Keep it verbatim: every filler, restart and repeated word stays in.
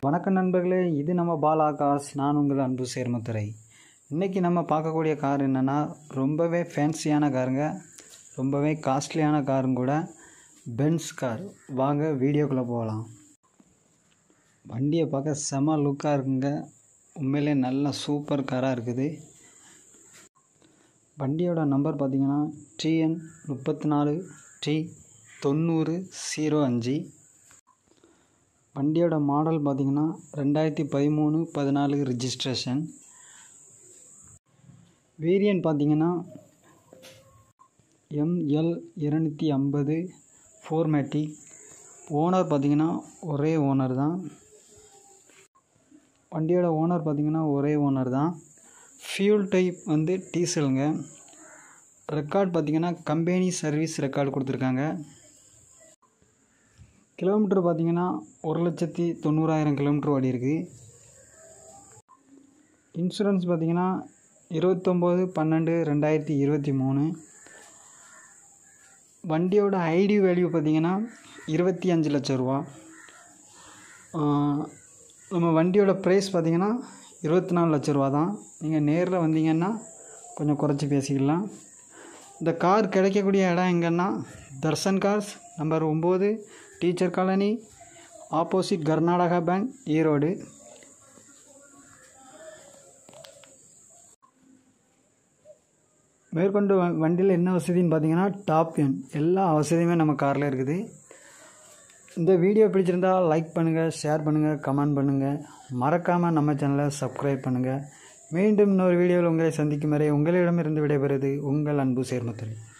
வணக்கம் நண்பர்களே, இது நம்ம பாலா கார்ஸ். நான் உங்கள் அன்பு சேர்மத்துறை. இன்றைக்கி நம்ம பார்க்கக்கூடிய கார் என்னென்னா, ரொம்பவே ஃபேன்சியான காருங்க, ரொம்பவே காஸ்ட்லியான காரும் கூட, பென்ஸ் கார். வாங்க வீடியோக்குள்ளே போகலாம். வண்டியை பார்க்க செம லுக்காக இருக்குங்க, உண்மையிலே நல்ல சூப்பர் காராக இருக்குது. வண்டியோட நம்பர் பார்த்திங்கன்னா டிஎன் முப்பத்தி நாலு டி தொண்ணூறு ஜீரோ அஞ்சு. வண்டியோட மாடல் பார்த்திங்கன்னா ரெண்டாயிரத்தி பதிமூணு பதினாலு ரிஜிஸ்ட்ரேஷன். வேரியன்ட் பார்த்திங்கன்னா எம்எல் இருநூற்றி ஐம்பது ஃபோர்மேட்டிக். ஓனர் பார்த்திங்கன்னா ஒரே ஓனர் தான். வண்டியோட ஓனர் பார்த்திங்கன்னா ஒரே ஓனர் தான். ஃபியூல் டைப் வந்து டீசலுங்க. ரெக்கார்ட் பார்த்திங்கன்னா கம்பெனி சர்வீஸ் ரெக்கார்டு கொடுத்துருக்காங்க. கிலோமீட்டர் பார்த்திங்கன்னா ஒரு லட்சத்தி தொண்ணூறாயிரம் கிலோமீட்டர் ஓடி இருக்குது. இன்சூரன்ஸ் பார்த்திங்கன்னா இருபத்தொம்போது பன்னெண்டு ரெண்டாயிரத்தி இருபத்தி மூணு. வண்டியோட ஐடி வேல்யூ பார்த்திங்கன்னா இருபத்தி அஞ்சு லட்சம் ரூபா. நம்ம வண்டியோட ப்ரைஸ் பார்த்திங்கன்னா இருபத்தி நாலு லட்ச ரூபா தான். நீங்கள் நேரில் வந்தீங்கன்னா கொஞ்சம் குறைச்சி பேசிக்கலாம். இந்த கார் கிடைக்கக்கூடிய இடம் எங்கன்னா, தர்ஷன் கார்ஸ், நம்பர் ஒம்பது, teacher colony, opposite Karnataka bank, Erode. மேற்கொண்டு வண்டியில் என்ன வசதின்னு பார்த்தீங்கன்னா, டாப் என் எல்லா வசதியுமே நம்ம காரில் இருக்குது. இந்த வீடியோ பிடிச்சிருந்தால் லைக் பண்ணுங்கள், ஷேர் பண்ணுங்கள், கமெண்ட் பண்ணுங்கள். மறக்காமல் நம்ம சேனலை சப்ஸ்கிரைப் பண்ணுங்கள். மீண்டும் இன்னொரு வீடியோவில் உங்களை சந்திக்கும் வரை உங்களிடமிருந்து விடைபெறுவது உங்கள் அன்பு சேர்மத்துறை.